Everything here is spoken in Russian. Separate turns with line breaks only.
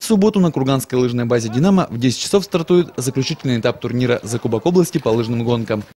субботу на Курганской лыжной базе «Динамо» в 10 часов стартует заключительный этап турнира за Кубок области по лыжным гонкам.